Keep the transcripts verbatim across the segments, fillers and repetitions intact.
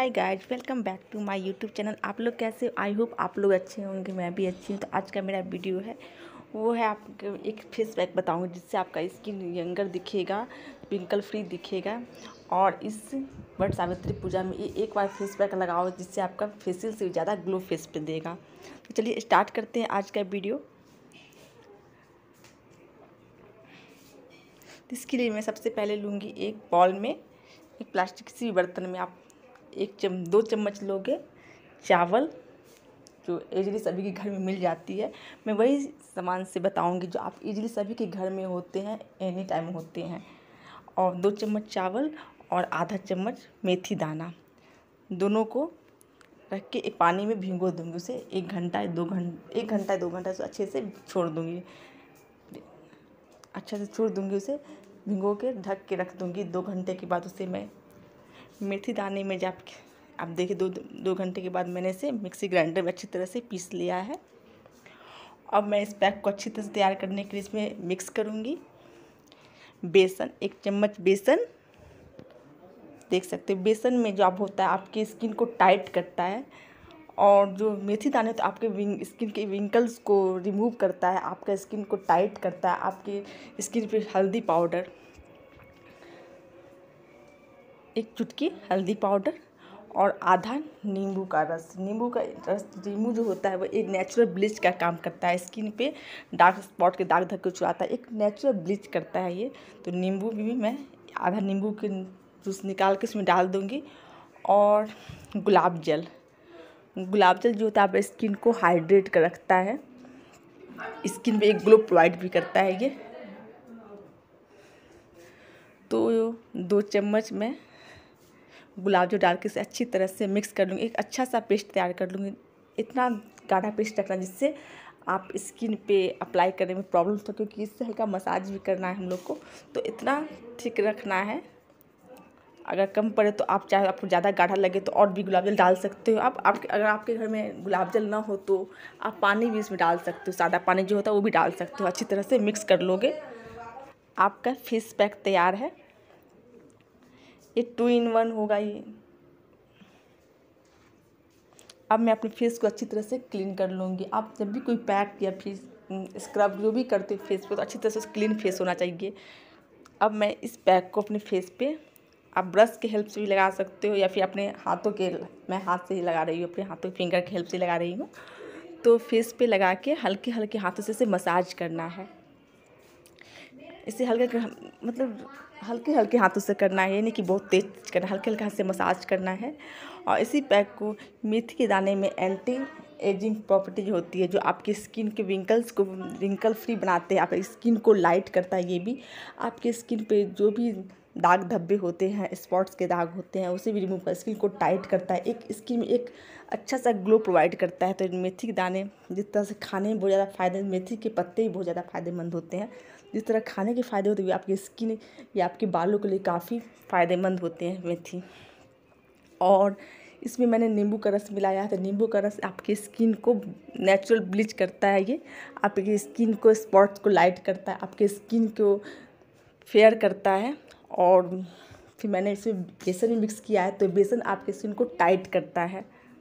Hi guys, welcome back to my YouTube channel. आप लोग कैसे हो? आई होप आप लोग अच्छे होंगे, मैं भी अच्छी हूँ। तो आज का मेरा वीडियो है वो है आपको एक फेस पैक बताऊँगी जिससे आपका स्किन यंगर दिखेगा, पिंकल फ्री दिखेगा। और इस वट सावित्री पूजा में ये एक बार फेस पैक लगाओ जिससे आपका फेशियल से ज़्यादा ग्लो फेस पे देगा। तो चलिए स्टार्ट करते हैं आज का वीडियो। इसके लिए मैं सबसे पहले लूँगी एक बॉल में, एक प्लास्टिक किसी भी बर्तन में आप एक चम दो चम्मच लोगे चावल, जो इजीली सभी के घर में मिल जाती है। मैं वही सामान से बताऊंगी जो आप इजीली सभी के घर में होते हैं, एनी टाइम होते हैं। और दो चम्मच चावल और आधा चम्मच मेथी दाना, दोनों को रख के एक पानी में भिगो दूँगी। उसे एक घंटा दो घंटे एक घंटा दो घंटा से अच्छे से छोड़ दूँगी, अच्छा से छोड़ दूँगी। उसे भिगो के ढक के रख दूँगी। दो घंटे के बाद उसे मैं मेथी दाने में जब आप देखिए दो दो घंटे के बाद मैंने इसे मिक्सी ग्राइंडर में अच्छी तरह से पीस लिया है। अब मैं इस पैक को अच्छी तरह से तैयार करने के लिए इसमें मिक्स करूँगी बेसन, एक चम्मच बेसन। देख सकते हो बेसन में जो आप होता है आपकी स्किन को टाइट करता है, और जो मेथी दाने तो आपके विंग स्किन के विंकल्स को रिमूव करता है, आपका स्किन को टाइट करता है। आपकी स्किन पे हल्दी पाउडर, एक चुटकी हल्दी पाउडर और आधा नींबू का रस। नींबू का रस, नींबू जो होता है वो एक नेचुरल ब्लीच का काम करता है, स्किन पे डार्क स्पॉट के दाग धब्बे को छुड़ाता है, एक नेचुरल ब्लीच करता है ये। तो नींबू भी मैं आधा नींबू के जूस निकाल के इसमें डाल दूँगी। और गुलाब जल, गुलाब जल जो होता है आपकी स्किन को हाइड्रेट कर रखता है, स्किन पे एक ग्लो प्रोवाइड भी करता है ये। तो दो चम्मच में गुलाब जल डाल के इसे अच्छी तरह से मिक्स कर लूँगी, एक अच्छा सा पेस्ट तैयार कर लूँगी। इतना गाढ़ा पेस्ट रखना जिससे आप स्किन पे अप्लाई करने में प्रॉब्लम हो, क्योंकि इससे हल्का मसाज भी करना है हम लोग को। तो इतना ठीक रखना है। अगर कम पड़े तो आप चाहे आपको ज़्यादा गाढ़ा लगे तो और भी गुलाब जल डाल सकते हो आप। आप अगर आपके घर में गुलाब जल ना हो तो आप पानी भी इसमें डाल सकते हो, सादा पानी जो होता है वो भी डाल सकते हो। अच्छी तरह से मिक्स कर लोगे, आपका फेस पैक तैयार है। ये टू इन वन होगा ये। अब मैं अपने फेस को अच्छी तरह से क्लीन कर लूँगी। आप जब भी कोई पैक या फिर स्क्रब जो भी करते हो फेस पे, तो अच्छी तरह से क्लीन फेस होना चाहिए। अब मैं इस पैक को अपने फेस पे आप ब्रश के हेल्प से भी लगा सकते हो, या फिर अपने हाथों के, मैं हाथ से ही लगा रही हूँ, अपने हाथों के फिंगर की हेल्प से लगा रही हूँ। तो फेस पे लगा के हल्के हल्के हाथों से इसे मसाज करना है। इसे हल्के मतलब हल्के हल्के हाथों से करना है, ये नहीं कि बहुत तेज करना, हल्के हल्के हाथ से मसाज करना है। और इसी पैक को मेथी के दाने में एंटी एजिंग प्रॉपर्टी जो होती है, जो आपकी स्किन के विंकल्स को विंकल फ्री बनाते हैं, आपकी स्किन को लाइट करता है। ये भी आपकी स्किन पे जो भी दाग धब्बे होते हैं, स्पॉट्स के दाग होते हैं, उसे भी रिमूव कर स्किन को टाइट करता है, एक स्किन में एक अच्छा सा ग्लो प्रोवाइड करता है। तो मेथी के दाने जिस तरह से खाने में बहुत ज़्यादा फ़ायदे, मेथी के पत्ते भी बहुत ज़्यादा फ़ायदेमंद होते हैं। जिस तरह खाने के फ़ायदे होते हैं आपकी स्किन या आपके बालों के लिए काफ़ी फ़ायदेमंद होते हैं मेथी। और इसमें मैंने नींबू का रस मिलाया है, तो नींबू का रस आपकी स्किन को नेचुरल ब्लीच करता है। ये आपकी स्किन को स्पॉट्स को लाइट करता है, आपके स्किन को फेयर करता है। और फिर मैंने इसमें बेसन भी मिक्स किया है, तो बेसन आपके स्किन को टाइट करता है।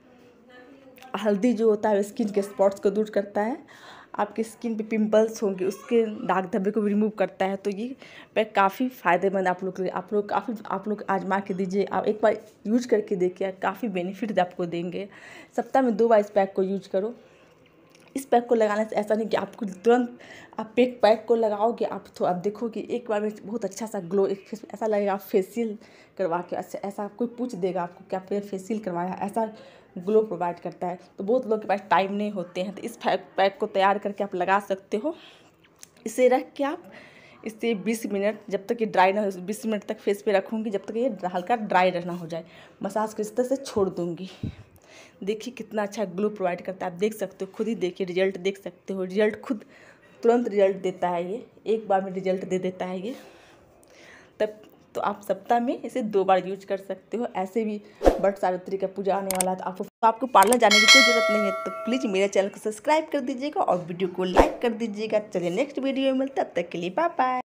हल्दी जो होता है स्किन के स्पॉट्स को दूर करता है, आपके स्किन पे पिंपल्स होंगे उसके दाग धब्बे को भी रिमूव करता है। तो ये पैक काफ़ी फ़ायदेमंद आप लोग के लिए, आप लोग काफ़ी आप लोग आजमा के दीजिए। आप एक बार यूज करके देखिए, काफ़ी बेनिफिट आपको देंगे। सप्ताह में दो बार इस पैक को यूज करो। इस पैक को लगाने से ऐसा नहीं कि आपको तुरंत आप पैक पैक को लगाओगे आप, तो आप देखोगे एक बार में बहुत अच्छा सा ग्लो, एक ऐसा लगेगा आप फेशियल करवा के, अच्छा ऐसा कोई पूछ देगा आपको कि आपने फेशियल करवाया, ऐसा ग्लो प्रोवाइड करता है। तो बहुत लोग के पास टाइम नहीं होते हैं, तो इस पैक पैक को तैयार करके आप लगा सकते हो। इसे रख के आप इसे बीस मिनट, जब तक ये ड्राई ना हो, बीस मिनट तक फेस पे रखूँगी, जब तक ये हल्का ड्राई रहना हो जाए। मसाज को इस तरह से छोड़ दूँगी। देखिए कितना अच्छा ग्लो प्रोवाइड करता है, आप देख सकते हो, खुद ही देखिए, रिजल्ट देख सकते हो। रिजल्ट खुद तुरंत रिजल्ट देता है, ये एक बार में रिजल्ट दे देता है ये। तब तो आप सप्ताह में इसे दो बार यूज कर सकते हो। ऐसे भी वट सावित्री का पूजा आने वाला है, तो आपको आपको पार्लर जाने की कोई ज़रूरत नहीं है। तो प्लीज़ मेरे चैनल को सब्सक्राइब कर दीजिएगा और वीडियो को लाइक कर दीजिएगा। चलिए नेक्स्ट वीडियो में मिलते हैं, तब तक के लिए बाय बाय।